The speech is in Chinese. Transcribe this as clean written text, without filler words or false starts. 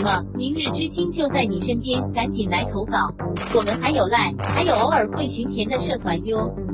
么？明日之星就在你身边，赶紧来投稿。我们还有赖，还有偶尔会群填的社团哟。